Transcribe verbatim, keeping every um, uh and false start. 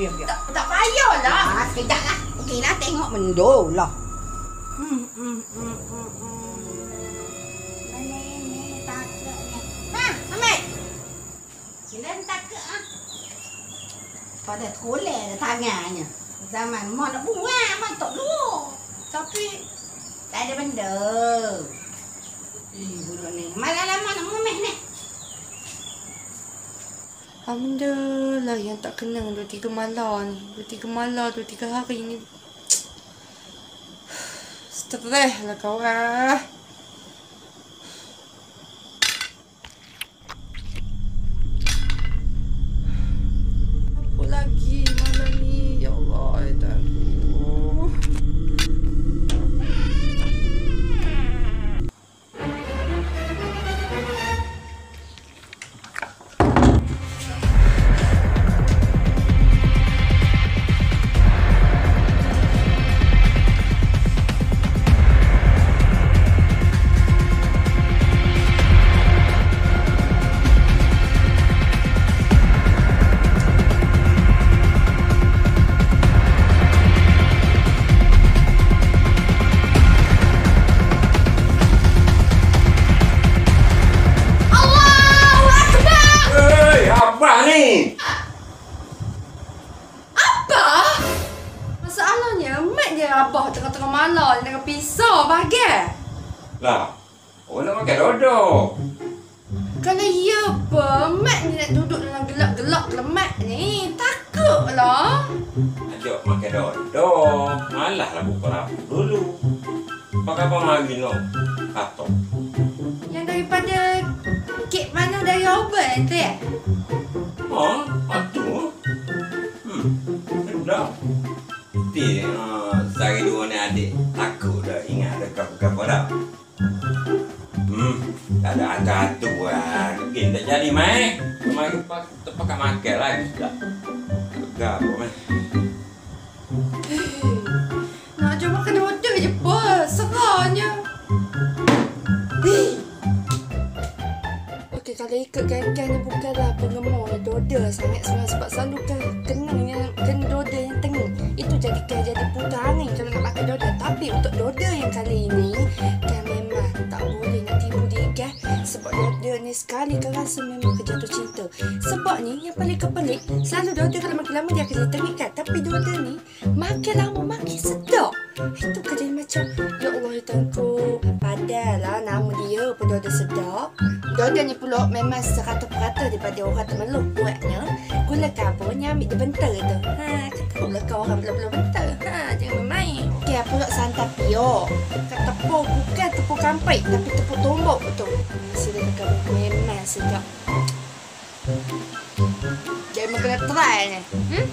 biar, biar. Tak, tak payahlah. Ah, sekejap lah. Okey lah, tengok mendul lah. Hmm, hmm, hmm, hmm, hmm. Mana ini takut ni? Ha, Hamid. Sila takut ah. Pada terkoleh dah tangannya. Zaman mak nak buang, mak tak dulu. Tapi Tak ada benda. Ih, budak ni. Malah lama nak memeh ni. alhamdulillah yang tak kena dua tiga malam ni. Dua tiga malam, dua tiga hari ni. Stres lah kau ah. Apa lagi malam ni? Ya Allah, ya Tuhanku. Abah tengah-tengah malam dengan pisau bahagia. Lah, orang nak makan dodok. Kalau ya apa, Mat ni nak duduk dalam gelap-gelap lemak ni. Takutlah. Ajak makan dodok. Malah lah buka lampu dulu. Pakai apa lagi no? Atau Yang daripada kek mana dari oven tu ya? oh, atau hmm, sedap. Nanti uh, sehari dua ni adik takut dah ingat ada kapal-kapal dah. Hmm, tak ada hantu-hantu lah. Mungkin tak jadi mai. Mai terpakai makan lagi dah. Tegak apa mai. Nak ajak makan dodol je apa? Serahnya. Okey, kalau ikut kan-kan ni bukanlah pengemar dodol sangat semua sebab selalu kan kena yang kena dodol yang tengah. Itu jadikan jadi putar angin kalau nak makan dodol. Tapi untuk dodol yang kali ini kan memang tak boleh nak tipu dia kan. Sebab dodol ni sekali kan rasa memang kejatuh cinta. Sebab ni yang paling kepelik, selalu dodol kalau makin lama dia akan jadi tengik kan. Tapi dodol ni makin lama makin sedap. Itu kan jadi macam ya Allah ya Tuhanku. Padahal nama dia pun dodol sedap. Dodol ni pula memang seratus peratus daripada orang temeluh buatnya. Gula kaburnya ambil dia bentar tu. Ha, kata pula kau orang belum-belum bentar. Ha, jangan bermain. Okey, pula santan pio. Kat tepung bukan tepung kampik tapi tepung tombok betul. Sila dekat memang sedap. Jadi memang kena try ni. Hmm?